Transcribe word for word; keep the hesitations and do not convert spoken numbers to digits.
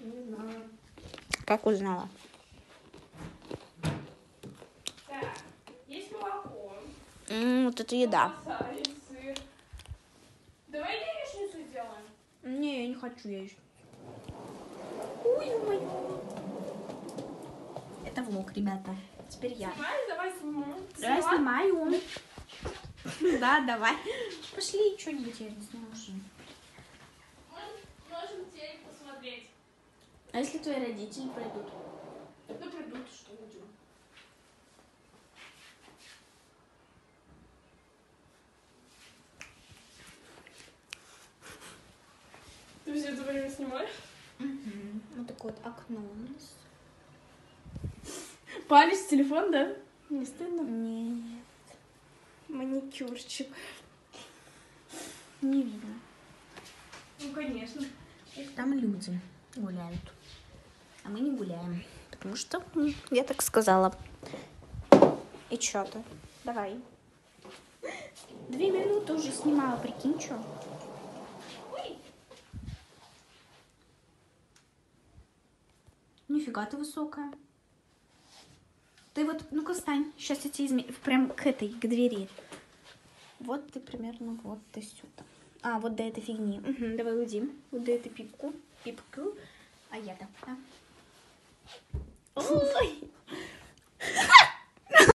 Не знаю. Как узнала? Так, есть молоко. М, вот это еда. Колбаса и сыр. Давай яичницу сделаем. Не, я не хочу яичницу. Ой, моё. Это влог, ребята. Теперь я. Снимай, давай сниму. Давай Сняла? снимаю. Да, давай. Пошли что-нибудь, я не знаю уже. Можем телек посмотреть. А если твои родители придут? Ну, придут, что будем. Ты все это время снимаешь? Угу. Вот такое вот окно у нас. Палец, телефон, да? Не стыдно? Нет. Маникюрчик. Не видно. Ну, конечно. Там люди гуляют. А мы не гуляем. Потому что м, я так сказала. И чё ты? Давай. Две минуты уже снимала, прикинь, чё? Нифига ты высокая. Ты вот, ну-ка встань. Сейчас я тебе измерю. Прям к этой, к двери. Вот ты примерно, вот ты сюда. А, вот до этой фигни. Угу, давай уйди. Вот до этой пипку. Пипку. А я так, да. Ой!